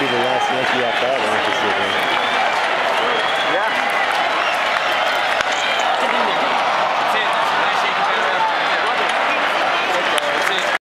be the last Yankee at that one to see again.